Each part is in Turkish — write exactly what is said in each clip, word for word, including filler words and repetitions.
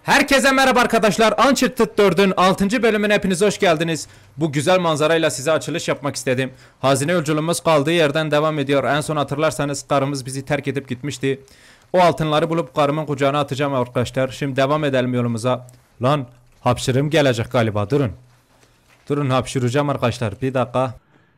Herkese merhaba arkadaşlar. Uncharted dördün altıncı bölümüne hepiniz hoş geldiniz. Bu güzel manzarayla size açılış yapmak istedim. Hazine yolculuğumuz kaldığı yerden devam ediyor. En son hatırlarsanız karımız bizi terk edip gitmişti. O altınları bulup karımın kucağına atacağım arkadaşlar. Şimdi devam edelim yolumuza. Lan hapşırığım gelecek galiba, durun. Durun, hapşıracağım arkadaşlar, bir dakika.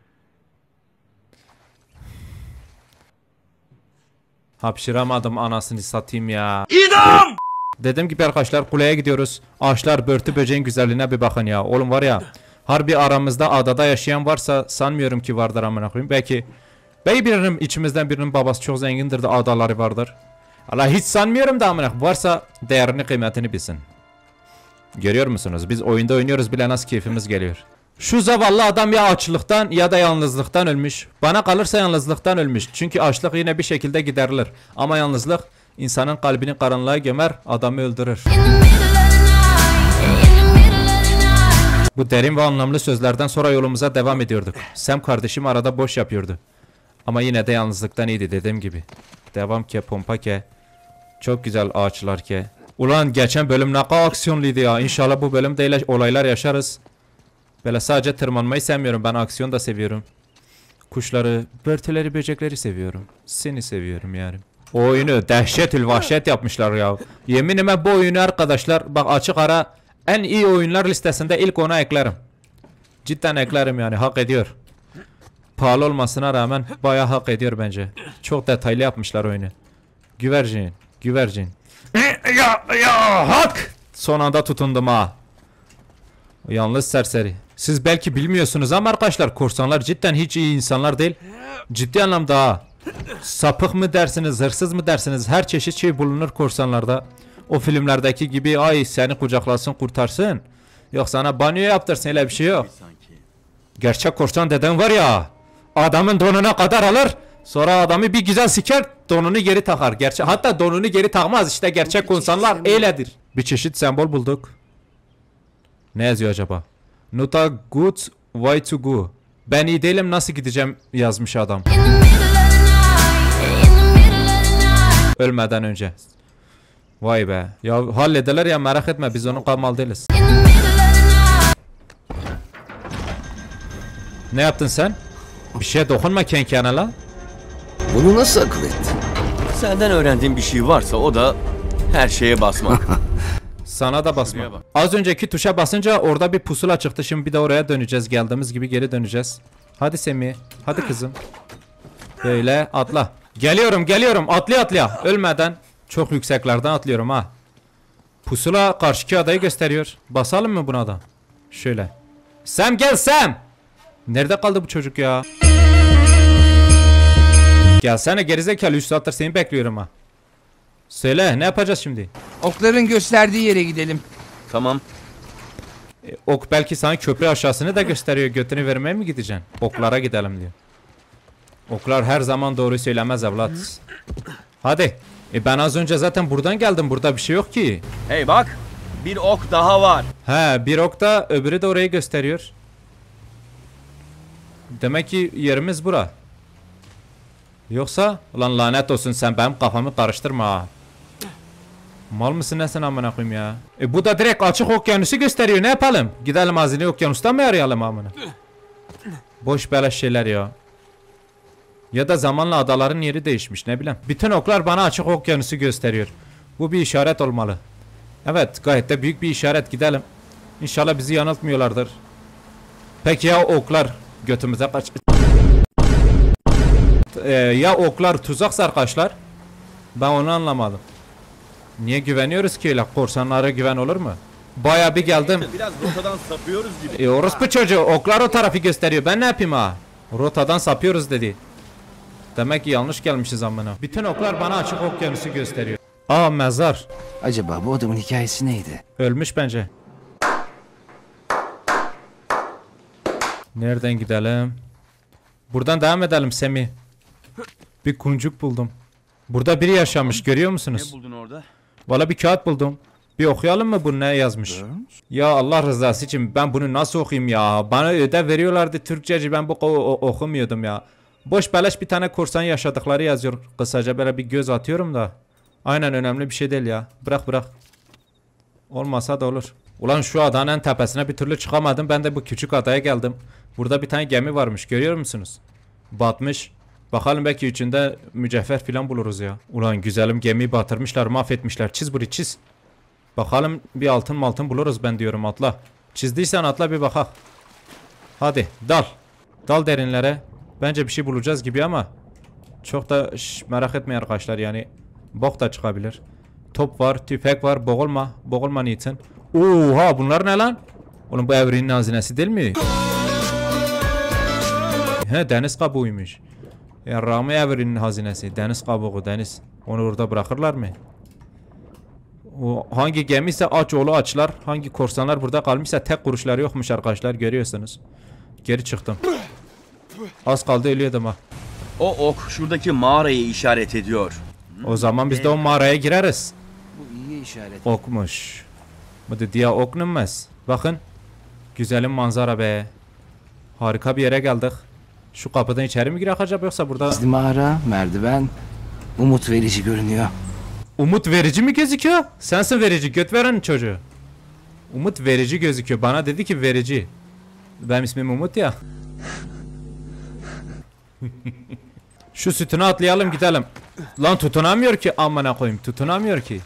Hapşıramadım, anasını satayım ya. İdam! Dediğim gibi arkadaşlar, kuleye gidiyoruz. Ağaçlar, börtü böceğin güzelliğine bir bakın ya. Oğlum var ya, harbi aramızda adada yaşayan varsa sanmıyorum ki vardır amına koyayım. Belki belki birinin, içimizden birinin babası çok zengindir de adaları vardır. Allah, hiç sanmıyorum da amına, varsa değerini, kıymetini bilsin. Görüyor musunuz? Biz oyunda oynuyoruz bile nasıl keyfimiz geliyor. Şu zavallı adam ya açlıktan ya da yalnızlıktan ölmüş. Bana kalırsa yalnızlıktan ölmüş. Çünkü açlık yine bir şekilde giderilir. Ama yalnızlık insanın kalbini karanlığa gömer, adamı öldürür. Bu derin ve anlamlı sözlerden sonra yolumuza devam ediyorduk. Sam kardeşim arada boş yapıyordu. Ama yine de yalnızlıktan iyiydi dediğim gibi. Devam ke, pompa ke. Çok güzel ağaçlar ke. Ulan geçen bölüm ne kadar aksiyonluydu ya. İnşallah bu bölümde olaylar yaşarız. Böyle sadece tırmanmayı sevmiyorum. Ben aksiyon da seviyorum. Kuşları, börtüleri, böcekleri seviyorum. Seni seviyorum yani. O oyunu dehşetül vahşet yapmışlar ya. Yeminime bu oyunu arkadaşlar, bak açık ara en iyi oyunlar listesinde ilk ona eklerim. Cidden eklerim yani, hak ediyor. Pahalı olmasına rağmen bayağı hak ediyor bence. Çok detaylı yapmışlar oyunu. Güvercin, güvercin. Ya ya hak! Son anda tutundum ha. Yalnız serseri. Siz belki bilmiyorsunuz ama arkadaşlar, korsanlar cidden hiç iyi insanlar değil. Ciddi anlamda ha. Sapık mı dersiniz, hırsız mı dersiniz, her çeşit şey bulunur korsanlarda. O filmlerdeki gibi ay seni kucaklasın kurtarsın, yok sana banyo yaptırsın, öyle bir şey yok. Gerçek korsan deden var ya, adamın donuna kadar alır, sonra adamı bir güzel siker, donunu geri takar. Gerçek, hatta donunu geri takmaz, işte gerçek korsanlar öyledir. Bir çeşit sembol bulduk. Ne yazıyor acaba? Not a good way to go. Ben iyi değilim, nasıl gideceğim yazmış adam. Ölmeden önce. Vay be. Ya hallederler ya, merak etme, biz onun kalmalı değiliz. Ne yaptın sen? Bir şeye dokunma kenkene la. Bunu nasıl akıl ettin? Senden öğrendiğim bir şey varsa o da her şeye basmak. Sana da basma. Az önceki tuşa basınca orada bir pusula çıktı. Şimdi bir de oraya döneceğiz. Geldiğimiz gibi geri döneceğiz. Hadi Semih. Hadi kızım. Böyle atla. Geliyorum geliyorum. Atlaya atlaya. Ölmeden. Çok yükseklerden atlıyorum ha. Pusula karşıki adayı gösteriyor. Basalım mı buna da? Şöyle. Sam gel Sam. Nerede kaldı bu çocuk ya? Gelsene gerizekalı, üç saattir seni bekliyorum ha. Söyle, ne yapacağız şimdi? Okların gösterdiği yere gidelim. Tamam. E, ok belki sana köprü aşağısını da gösteriyor. Götünü vermeye mi gideceksin? Oklara gidelim diyor. Oklar her zaman doğru söylemez evlat. Hadi. E ben az önce zaten buradan geldim. Burada bir şey yok ki. Hey bak. Bir ok daha var. He, bir ok da öbürü de orayı gösteriyor. Demek ki yerimiz bura. Yoksa ulan lanet olsun, sen benim kafamı karıştırma ha. Mal mısın ne sen amına koyayım ya? E bu da direkt açık okyanusu gösteriyor, ne yapalım? Gidelim hazine okyanustan mı arayalım amına? Boş beleş şeyler ya. Ya da zamanla adaların yeri değişmiş, ne bileyim. Bütün oklar bana açık okyanusu gösteriyor. Bu bir işaret olmalı. Evet, gayet de büyük bir işaret, gidelim. İnşallah bizi yanıltmıyorlardır. Peki ya oklar götümüze kaç... Ee, ya oklar tuzaksa arkadaşlar, ben onu anlamadım. Niye güveniyoruz ki öyle? Korsanlara güven olur mu? Baya bir geldim. Biraz rotadan sapıyoruz gibi. E orospu çocuğu, oklar o tarafı gösteriyor, ben ne yapayım ha? Rotadan sapıyoruz dedi. Demek ki yanlış gelmişiz amına. Bütün oklar bana açık okyanusu gösteriyor. Aa, mezar. Acaba bu adamın hikayesi neydi? Ölmüş bence. Nereden gidelim? Buradan devam edelim Semih. Bir kuncuk buldum. Burada biri yaşamış, görüyor musunuz? Ne buldun orada? Valla bir kağıt buldum. Bir okuyalım mı, bu ne yazmış? Ya Allah rızası için ben bunu nasıl okuyayım ya? Bana ödev veriyorlardı Türkçeci, ben bu okumuyordum ya. Boş beleş bir tane korsan yaşadıkları yazıyor. Kısaca böyle bir göz atıyorum da. Aynen, önemli bir şey değil ya. Bırak bırak. Olmasa da olur. Ulan şu adanın en tepesine bir türlü çıkamadım. Ben de bu küçük adaya geldim. Burada bir tane gemi varmış. Görüyor musunuz? Batmış. Bakalım belki içinde mücevher falan buluruz ya. Ulan güzelim gemiyi batırmışlar, mahvetmişler. Çiz burayı çiz. Bakalım bir altın maltın buluruz ben diyorum, atla. Çizdiysen atla bir bakak. Hadi dal. Dal derinlere. Bence bir şey bulacağız gibi ama çok da şş, merak etmeyin arkadaşlar, yani bok da çıkabilir. Top var, tüfek var, boğulma. Boğulma niçin? Oha, bunlar ne lan? Oğlum bu evrenin hazinesi değil mi? He, deniz kabuğuymuş. Ya Rami evrenin hazinesi. Deniz kabuğu, deniz. Onu orada bırakırlar mı? O hangi gemi ise aç oğlu açlar. Hangi korsanlar burada kalmışsa tek kuruşları yokmuş arkadaşlar, görüyorsunuz. Geri çıktım. Az kaldı ölüyordum ha. O ok şuradaki mağarayı işaret ediyor. O zaman biz de o mağaraya gireriz. Bu iyi işaret. Okmuş. Bu da diye oknunmaz. Bakın. Güzelim manzara be. Harika bir yere geldik. Şu kapıdan içeri mi girek acaba, yoksa burada... Gizli mağara, merdiven. Umut verici görünüyor. Umut verici mi gözüküyor? Sensin verici, göt veren çocuğu. Umut verici gözüküyor. Bana dedi ki verici. Benim ismim Umut ya. Şu sütuna atlayalım gidelim. Lan tutunamıyor ki, amına koyayım, tutunamıyor ki.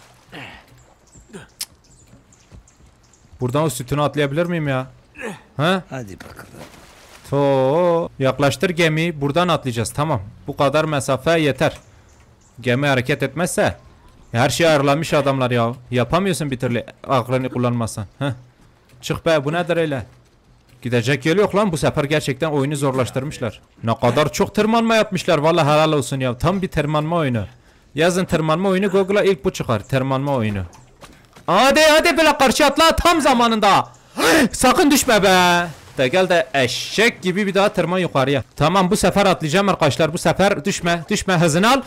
Buradan o sütuna atlayabilir miyim ya? Ha? Hadi bakalım. To yaklaştır gemiyi, buradan atlayacağız, tamam. Bu kadar mesafe yeter. Gemi hareket etmezse her şey ayarlanmış adamlar ya. Yapamıyorsun bir türlü aklını kullanmasan. Heh. Çık be, bu nedir öyle? Gidecek yol yok lan, bu sefer gerçekten oyunu zorlaştırmışlar. Ne kadar çok tırmanma yapmışlar, vallahi helal olsun ya. Tam bir tırmanma oyunu. Yazın tırmanma oyunu, Google'a ilk bu çıkar, tırmanma oyunu. Hadi hadi böyle karşı atla tam zamanında. Sakın düşme be. De gel de eşek gibi bir daha tırman yukarıya. Tamam, bu sefer atlayacağım arkadaşlar, bu sefer düşme düşme, hızını al.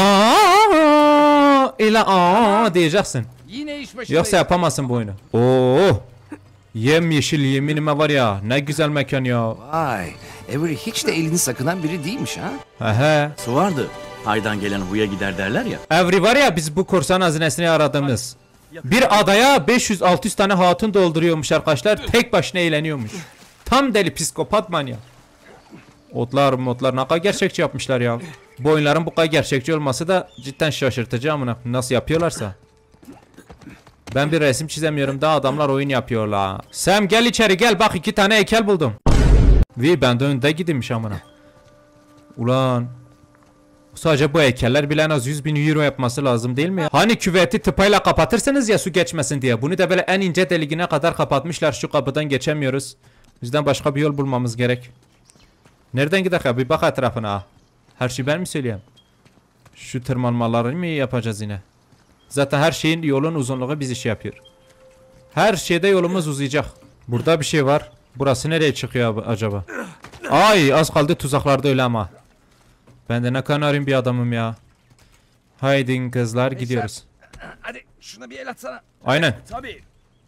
Aa ile aa diyeceksin. Yine iş başındayız. Yoksa yapamazsın bu oyunu. Oo. Yem yeşil, yeminime var ya, ne güzel mekan ya. Vay. Avery hiç de elini sakınan biri değilmiş ha. Ehe. Su vardı. Haydan gelen huya gider derler ya. Evri var ya, biz bu korsan hazinesini aradığımız. Bir adaya beş yüz altı yüz tane hatun dolduruyormuş arkadaşlar. Tek başına eğleniyormuş. Tam deli psikopat manyak. Otlar modlar ne kadar gerçekçi yapmışlar ya. Bu oyunların bu kadar gerçekçi olması da cidden şaşırtıcı amına. Nasıl yapıyorlarsa. Ben bir resim çizemiyorum da adamlar oyun yapıyorlar. Sam gel içeri gel, bak iki tane heykel buldum. Ve ben de önde gidimmiş amına. Ulan. Sadece bu heykeller bile en az yüz bin euro yapması lazım değil mi ya? Hani küveti tıpayla kapatırsınız ya su geçmesin diye. Bunu da böyle en ince deliğine kadar kapatmışlar. Şu kapıdan geçemiyoruz. Bizden başka bir yol bulmamız gerek. Nereden gidelim ya? Bir bak etrafına. Her şeyi ben mi söyleyeyim? Şu tırmanmaları mı yapacağız yine? Zaten her şeyin yolun uzunluğu bizi şey yapıyor. Her şeyde yolumuz uzayacak. Burada bir şey var. Burası nereye çıkıyor acaba? Ay az kaldı tuzaklarda öyle ama. Ben de ne kadar bir adamım ya. Haydi kızlar gidiyoruz. Hadi şuna bir el atsana. Aynen. Tabii.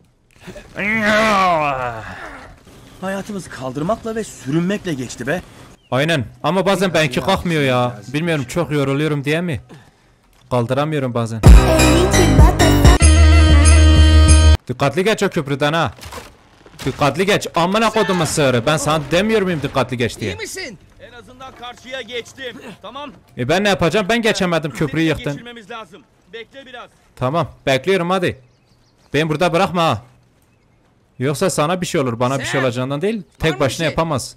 Hayatımız kaldırmakla ve sürünmekle geçti be. Aynen. Ama bazen benimki kalkmıyor ya. Bilmiyorum, çok yoruluyorum diye mi? Kaldıramıyorum bazen. Dikkatli geç o köprüden ha. Dikkatli geç. Amına kodumun sığırı. Ben sana demiyor muyum dikkatli geç diye. İyi misin? En azından karşıya geçtim. Tamam. E ben ne yapacağım? Ben geçemedim, köprüyü yıktın. Geçirmemiz lazım. Bekle biraz. Tamam, bekliyorum hadi. Beni burada bırakma ha. Yoksa sana bir şey olur, bana bir şey olacağından değil. Tek bir başına şey? yapamaz.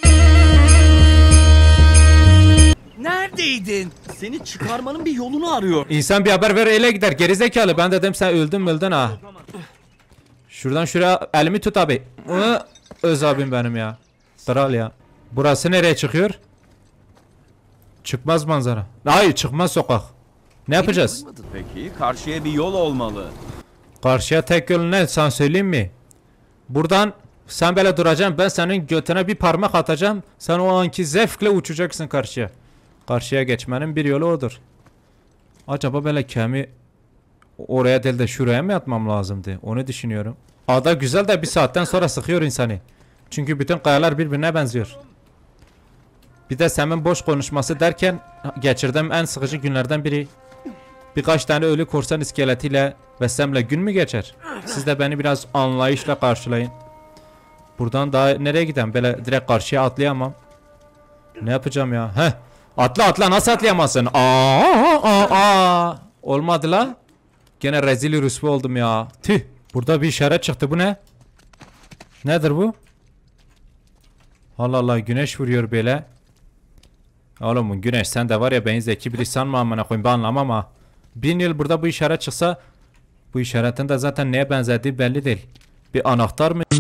Neredeydin? Seni çıkarmanın bir yolunu arıyor. İnsan bir haber ver öyle gider. Gerizekalı. Ben dedim sen öldün mü öldün ha. Şuradan şuraya elimi tut abi. Hı, öz abim benim ya. Kral ya. Burası nereye çıkıyor? Çıkmaz manzara. Hayır, çıkmaz sokak. Ne yapacağız? Peki karşıya bir yol olmalı. Karşıya tek yol ne? Sana söyleyeyim mi? Buradan sen böyle duracaksın. Ben senin götüne bir parmak atacağım. Sen o anki zevkle uçacaksın karşıya. Karşıya geçmenin bir yolu odur. Acaba böyle kemi oraya değil de şuraya mı yatmam lazımdı? Onu düşünüyorum. Ada güzel de bir saatten sonra sıkıyor insanı. Çünkü bütün kayalar birbirine benziyor. Bir de Sam'in boş konuşması derken geçirdiğim en sıkıcı günlerden biri. Birkaç tane ölü korsan iskeletiyle Ve Sam'le gün mü geçer? Siz de beni biraz anlayışla karşılayın. Buradan daha nereye gideyim? Böyle direkt karşıya atlayamam. Ne yapacağım ya? Heh. Atla atla, nasıl atlayamazsın? Aa, aa, aa. Olmadı la. Gene rezil rüsva oldum ya. Tüh. Burada bir işaret çıktı. Bu ne? Nedir bu? Allah Allah, güneş vuruyor böyle. Oğlum bu güneş, sen de var ya, beni zeki biri sanma amına koyayım, ben anlamam ha. Bin yıl burada bu işaret çıksa, bu işaretin de zaten neye benzediği belli değil. Bir anahtar mı?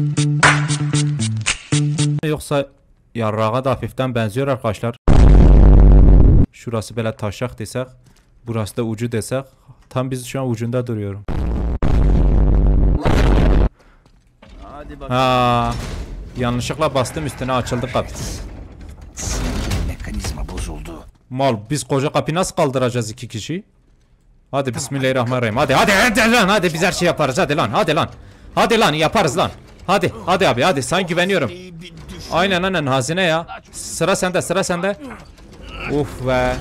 Yoksa yarrağa da hafiften benziyor arkadaşlar. Şurası böyle taşak desek, burası da ucu desek, tam biz şu an ucunda duruyorum. Hadi bak. Ha, yanlışlıkla bastım üstüne, açıldı kapı. Mekanizma bozuldu. Mal, biz koca kapıyı nasıl kaldıracağız iki kişi? Hadi bismillahirrahmanirrahim. Hadi hadi hadi lan, hadi biz her şey yaparız, hadi lan, hadi lan. Hadi lan, yaparız lan. Hadi hadi abi, hadi, sana güveniyorum. Aynen aynen, hazine ya. Sıra sende, sıra sende. Uf be.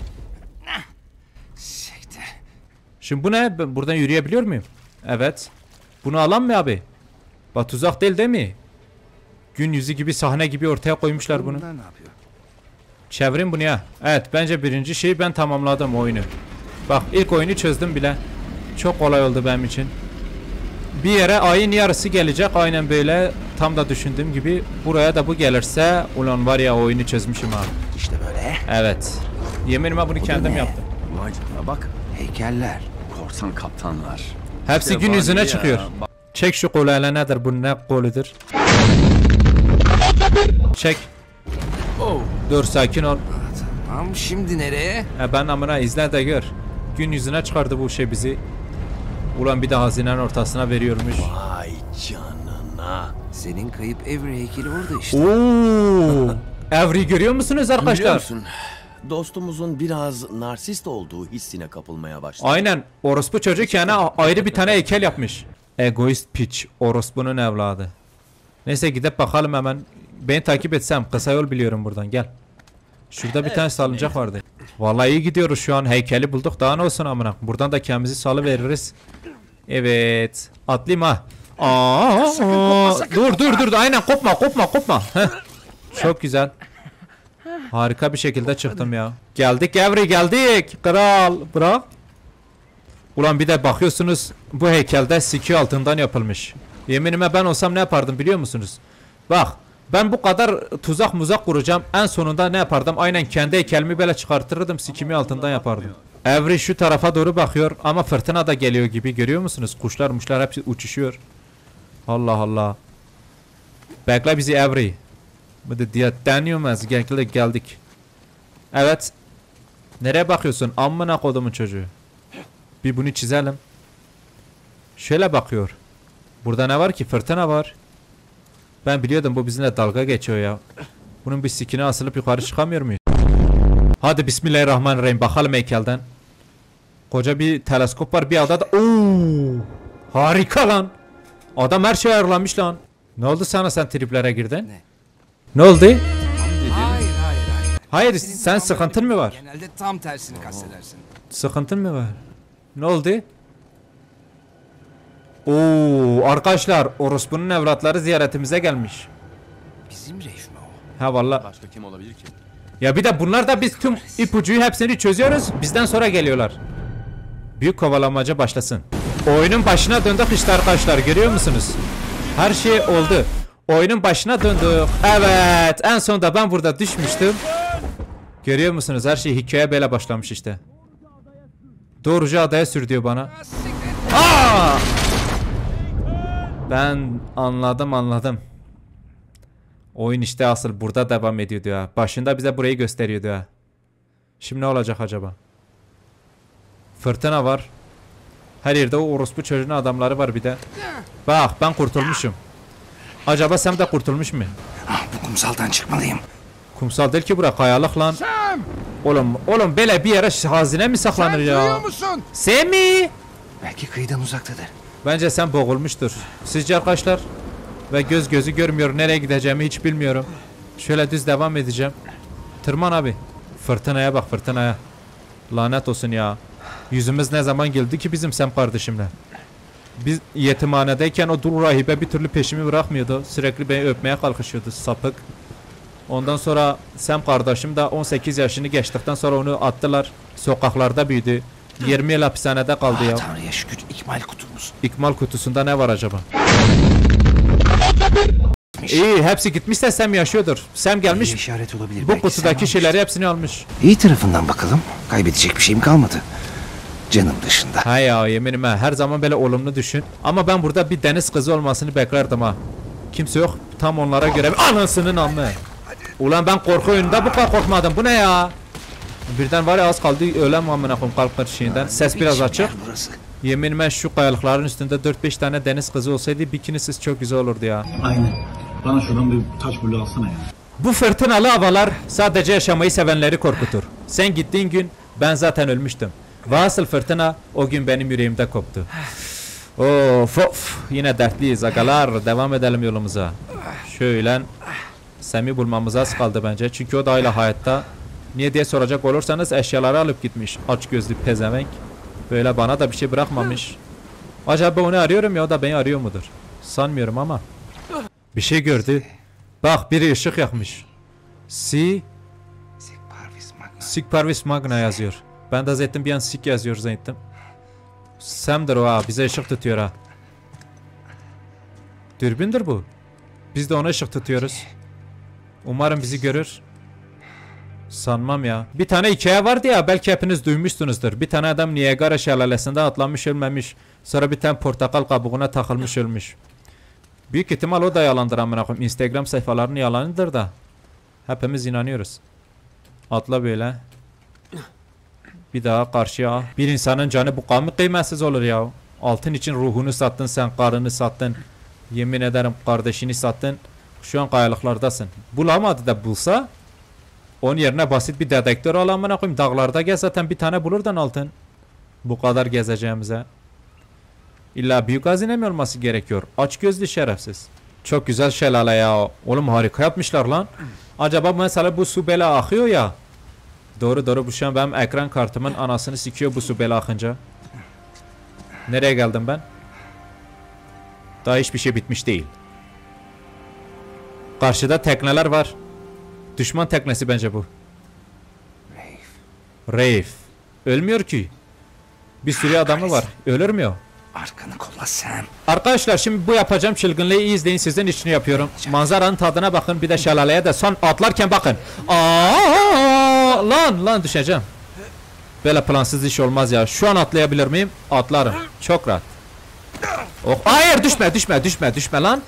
Şimdi bu ne? Ben buradan yürüyebiliyor muyum? Evet. Bunu alan mı abi? Bak, tuzak değil değil mi? Gün yüzü gibi, sahne gibi ortaya koymuşlar bunu. Bunlar ne yapıyor? Çevirin bunu ya. Evet, bence birinci şeyi ben tamamladım, oyunu. Bak, ilk oyunu çözdüm bile. Çok kolay oldu benim için. Bir yere ayın yarısı gelecek, aynen böyle. Tam da düşündüğüm gibi. Buraya da bu gelirse, ulan var ya, oyunu çözmüşüm ha. İşte böyle. Evet. Yeminime bunu kendim ne? yaptım. Vay canına bak. Heykeller. Korsan kaptanlar. Hepsi İşte gün var yüzüne ya, çıkıyor. bak- Çek şu kolu hele, nedir bu, ne koludur? Çek. Oh. Dur, sakin ol. Tamam, şimdi nereye? E ben amına, izle de gör. Gün yüzüne çıkardı bu şey bizi. Ulan bir de hazinenin ortasına veriyormuş. Vay canına. Senin kayıp Avery heykeli orada işte. Oo! Evri görüyor musunuz Biliyor arkadaşlar? musun? Dostumuzun biraz narsist olduğu hissine kapılmaya başladı. Aynen. Orospu çocuk kendine ayrı bir tane heykel yapmış. Egoist piç. Orospunun evladı. Neyse, gidip bakalım hemen. Beni takip etsem. Kısa yol biliyorum buradan, gel. Şurada bir tane salıncak vardı. Vallahi iyi gidiyoruz şu an. Heykeli bulduk. Daha ne olsun amına. Buradan da kendimizi salı veririz. Evet. Atlayayım ha. Aa, aa. Dur dur dur. Aynen, kopma kopma kopma. Heh. Çok güzel. Harika bir şekilde çıktım ya. Geldik Evri, geldik. Kral bırak. Ulan bir de bakıyorsunuz, bu heykelde siki altından yapılmış. Yeminime ben olsam ne yapardım biliyor musunuz? Bak, ben bu kadar tuzak muzak kuracağım. En sonunda ne yapardım? Aynen kendi heykelimi böyle çıkartırdım, sikimi altından yapardım. Evri şu tarafa doğru bakıyor ama fırtına da geliyor gibi, görüyor musunuz? Kuşlar muşlar hepsi uçuşuyor. Allah Allah. Bekle bizi Evri. Bu da diye deniyormaz, geldik geldik. Evet. Nereye bakıyorsun? Amına kodumun çocuğu. Bir bunu çizelim. Şöyle bakıyor. Burada ne var ki? Fırtına var. Ben biliyordum bu bizimle dalga geçiyor ya. Bunun bir sikine asılıp yukarı çıkamıyor muyuz? Hadi bismillahirrahmanirrahim, bakalım heykelden. Koca bir teleskop var bir adada. Oo! Harika lan. Adam her şey ayarlamış lan. Ne oldu sana, sen triplere girdin? Ne? Ne oldu? Hayır hayır hayır. Hayır, Senin sen tam sıkıntın böyle- mı var? Genelde tam tersini kastedersin. Sıkıntın mı var? Ne oldu? Oo, arkadaşlar, orospunun evlatları ziyaretimize gelmiş. Bizim Reif mi o? Ha vallahi. Başka kim olabilir ki? Ya bir de bunlar da, biz tüm ipucuyu hepsini çözüyoruz. Bizden sonra geliyorlar. Büyük kovalamaca başlasın. Oyunun başına döndük işte arkadaşlar, görüyor musunuz? Her şey oldu. Oyunun başına döndük. Evet, en sonunda ben burada düşmüştüm. Görüyor musunuz? Her şey hikaye böyle başlamış işte. Doğruca adaya sür diyor bana. Aa! Ben anladım anladım. Oyun işte asıl burada devam ediyordu ya. Başında bize burayı gösteriyordu ya. Şimdi ne olacak acaba? Fırtına var. Her yerde o orospu çocuğun adamları var bir de. Bak, ben kurtulmuşum. Acaba sen de kurtulmuş mu? Ah, bu kumsaldan çıkmalıyım. Kumsal değil ki bura, kayalık lan. Oğlum, oğlum böyle bir yere hazine mi saklanır ya? musun? Semih! Belki kıyıdan uzaktadır. Bence sen boğulmuştur. Sizce arkadaşlar? Ve göz gözü görmüyor, nereye gideceğimi hiç bilmiyorum. Şöyle düz devam edeceğim. Tırman abi. Fırtınaya bak, fırtınaya. Lanet olsun ya. Yüzümüz ne zaman güldü ki bizim Sam kardeşimle. Biz yetimhanedeyken o dul rahibe bir türlü peşimi bırakmıyordu. Sürekli beni öpmeye kalkışıyordu, sapık. Ondan sonra Sam kardeşim de on sekiz yaşını geçtikten sonra onu attılar. Sokaklarda büyüdü. yirmi yıl hapishanede kaldı ya. Ah, Tanrı'ya şükür ikmal kutumuz. İkmal kutusunda ne var acaba? İyi, hepsi gitmişse Sam yaşıyordur. Sam gelmiş. Bir işaret olabilir. Bu belki kutudaki sen şeyleri hepsini almış. almışsın. İyi tarafından bakalım. Kaybedecek bir şeyim kalmadı. Canım dışında. Ha ya, yeminim ha, her zaman böyle olumlu düşün. Ama ben burada bir deniz kızı olmasını beklerdim ha. Kimse yok, tam onlara göre. Anasının amı. Ulan ben korku oyununda bu kadar korkmadım. Bu ne ya? Birden var ya, az kaldı ölem amına koyayım kalp şeyinden. Ses biraz açık. Burası. Yeminime şu kayalıkların üstünde dört beş tane deniz kızı olsaydı bikinisiz çok güzel olurdu ya. Aynen. Bana şuradan bir taş bulu alsana ya. Bu fırtınalı havalar sadece yaşamayı sevenleri korkutur. Sen gittiğin gün ben zaten ölmüştüm. Ve asıl fırtına o gün benim yüreğimde koptu. Of of, yine dertliyiz agalar, devam edelim yolumuza. Şöyle Sam'i bulmamız az kaldı bence, çünkü o da hala hayatta. Niye diye soracak olursanız eşyaları alıp gitmiş, aç gözlü pezevenk. Böyle bana da bir şey bırakmamış. Acaba onu arıyorum ya, o da beni arıyor mudur? Sanmıyorum ama. Bir şey gördü. Bak, biri ışık yakmış. Si Sig Parvis Magna yazıyor. Ben de zannettim bir an Sig yazıyor zannettim. Sam'dır o ha, bize ışık tutuyor ha. Dürbündür bu. Biz de ona ışık tutuyoruz. Umarım bizi görür. Sanmam ya. Bir tane hikaye vardı ya, belki hepiniz duymuşsunuzdur. Bir tane adam Niagara şelalesinden atlamış ölmemiş. Sonra bir tane portakal kabuğuna takılmış ölmüş. Büyük ihtimal o da yalandır amına koyayım. Instagram sayfalarının yalanıdır da. Hepimiz inanıyoruz. Atla böyle. Bir daha karşıya. Bir insanın canı bu kadar mı kıymetsiz olur ya? Altın için ruhunu sattın sen, karını sattın. Yemin ederim kardeşini sattın. Şu an kayalıklardasın. Bulamadı da bulsa, onun yerine basit bir dedektör al amına koyayım. Dağlarda gez, zaten bir tane bulurdan altın. Bu kadar gezeceğimize. İlla büyük hazine mi olması gerekiyor? Aç gözlü şerefsiz. Çok güzel şelale ya. Oğlum harika yapmışlar lan. Acaba mesela bu su bela akıyor ya. Doğru doğru, bu şu an benim ekran kartımın anasını sikiyor bu su bela akınca. Nereye geldim ben? Daha hiçbir şey bitmiş değil. Karşıda tekneler var. Düşman teknesi bence bu. Reif. Ölmüyor ki. Bir sürü adamı var. Ölür mü o? Arkanı kolla Sam. Arkadaşlar şimdi bu yapacağım çılgınlığı iyi izleyin, sizin için yapıyorum. Manzaranın tadına bakın, bir de şelaleye de son atlarken bakın. Aa, lan lan düşeceğim. Böyle plansız iş olmaz ya. Şu an atlayabilir miyim? Atlarım. Çok rahat. Oh, hayır düşme düşme düşme düşme lan.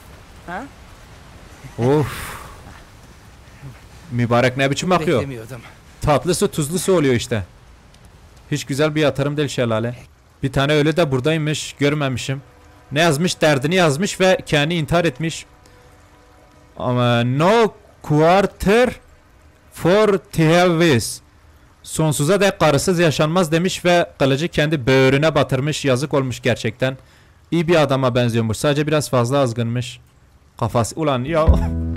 Of. Mübarek ne biçim akıyor. Beklemiyordum. Tatlısı tuzlusu oluyor işte. Hiç güzel bir yatırım değil şelale. Bir tane ölü de buradaymış, görmemişim. Ne yazmış? Derdini yazmış ve kendi intihar etmiş. Ama no quarter for Tevis. Sonsuza dek karısız yaşanmaz demiş ve kılıcı kendi böğrüne batırmış. Yazık olmuş gerçekten. İyi bir adama benziyormuş. Sadece biraz fazla azgınmış. Kafası ulan ya.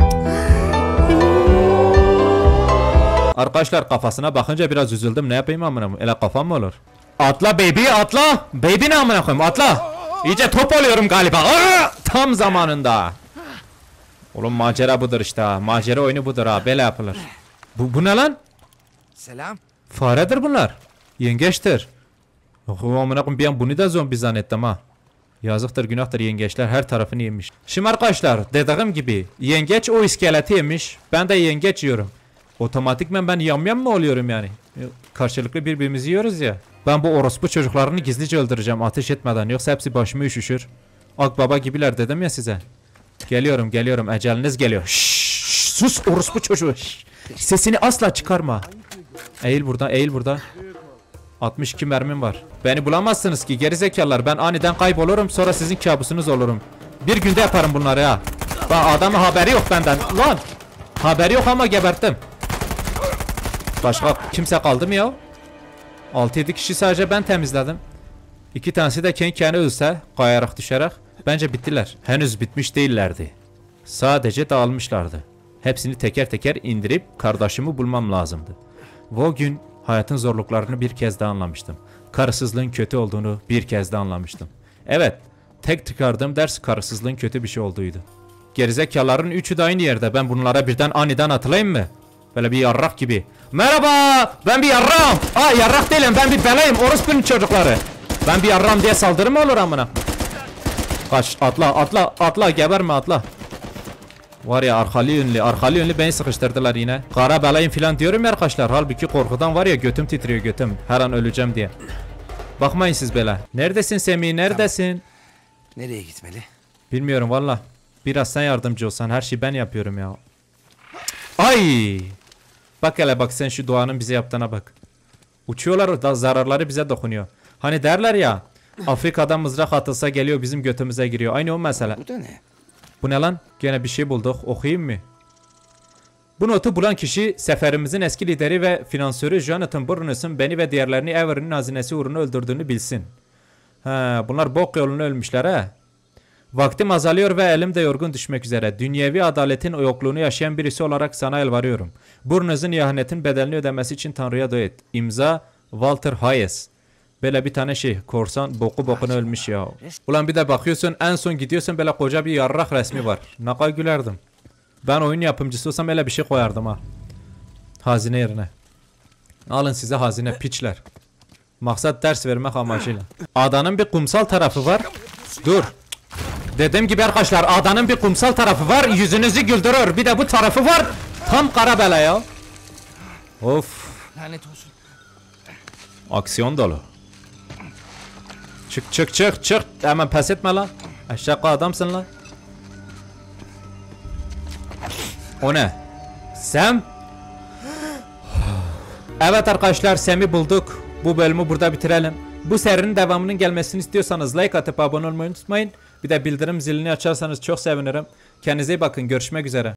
Arkadaşlar kafasına bakınca biraz üzüldüm. Ne yapayım amına? Ele kafam mı olur? Atla baby, atla. Baby ne amına koyayım? Atla. İyice top oluyorum galiba. Aa! Tam zamanında. Oğlum macera budur işte ha. Macera oyunu budur ha. Böyle yapılır. Bu, bu ne lan? Selam. Faredir bunlar. Yengeçtir. Oh, amına koyayım, bir an bunu da zombi zannettim ha. Yazıktır, günahtır, yengeçler her tarafını yemiş. Şimdi arkadaşlar dediğim gibi yengeç o iskeleti yemiş. Ben de yengeç yiyorum. Otomatikmen ben yamyam mı oluyorum yani? Karşılıklı birbirimizi yiyoruz ya. Ben bu orospu çocuklarını gizlice öldüreceğim ateş etmeden, yoksa hepsi başımı üşüşür. Akbaba gibiler dedim ya size. Geliyorum geliyorum, eceliniz geliyor. Şşş, sus orospu çocuğu. Şşş. Sesini asla çıkarma. Eğil burada, eğil burada. altmış iki mermim var. Beni bulamazsınız ki gerizekalılar. Ben aniden kaybolurum, sonra sizin kabusunuz olurum. Bir günde yaparım bunları ya. Bak adamın haberi yok benden. Lan haberi yok ama geberttim. Başka kimse kaldı mı ya? altı yedi kişi sadece ben temizledim. İki tanesi de kendi kendine ölse, kayarak düşerek. Bence bittiler. Henüz bitmiş değillerdi. Sadece dağılmışlardı. Hepsini teker teker indirip kardeşimi bulmam lazımdı. Ve o gün hayatın zorluklarını bir kez daha anlamıştım. karısızlığın kötü olduğunu bir kez de anlamıştım. Evet, tek çıkardığım ders karısızlığın kötü bir şey olduğuydu. Gerizekaların üçü de aynı yerde. Ben bunlara birden aniden atılayım mı? Böyle bir yarrak gibi. Merhaba, ben bir yarrağım. Aa, yarrak değilim, ben bir belayım. Orospunun çocukları. Ben bir yarrağım diye saldırı mı olur amına? Kaç, atla, atla, atla, geberme, atla. Var ya, arkalı yönlü, arkalı yönlü beni sıkıştırdılar yine. Kara belayım falan diyorum ya arkadaşlar. Halbuki korkudan var ya, götüm titriyor götüm. Her an öleceğim diye. Bakmayın siz bela. Neredesin Semih, neredesin? Nereye gitmeli? Bilmiyorum valla. Biraz sen yardımcı olsan, her şeyi ben yapıyorum ya. Ay! Bak hele bak, sen şu doğanın bize yaptığına bak. Uçuyorlar da zararları bize dokunuyor. Hani derler ya, Afrika'dan mızrak atılsa geliyor bizim götümüze giriyor. Aynı o mesele. Bu da ne? Bu ne lan? Gene bir şey bulduk. Okuyayım mı? Bu notu bulan kişi seferimizin eski lideri ve finansörü Jonathan Burness'ın beni ve diğerlerini Avery'nin hazinesi uğruna öldürdüğünü bilsin. Ha, bunlar bok yolunu ölmüşler ha. Vaktim azalıyor ve elim de yorgun düşmek üzere. Dünyevi adaletin yokluğunu yaşayan birisi olarak sana yalvarıyorum. Burness'ın ihanetin bedelini ödemesi için Tanrı'ya dua et. İmza Walter Hayes. Böyle bir tane şey, korsan boku bokuna ölmüş ya. Ulan bir de bakıyorsun, en son gidiyorsun, böyle koca bir yarrak resmi var. Ne kadar gülerdim. Ben oyun yapımcısı olsam öyle bir şey koyardım ha. Hazine yerine. Alın size hazine piçler. Maksat ders vermek amacıyla. Adanın bir kumsal tarafı var. Dur. Dediğim gibi arkadaşlar, adanın bir kumsal tarafı var. Yüzünüzü güldürür. Bir de bu tarafı var. Tam kara bela ya. Of. Lanet olsun. Aksiyon dolu. Çık çık çık çık. Hemen pes etme lan. Aşağı adamsın lan. O ne? Sam? Evet arkadaşlar, Sam'i bulduk. Bu bölümü burada bitirelim. Bu serinin devamının gelmesini istiyorsanız like atıp abone olmayı unutmayın. Bir de bildirim zilini açarsanız çok sevinirim. Kendinize iyi bakın. Görüşmek üzere.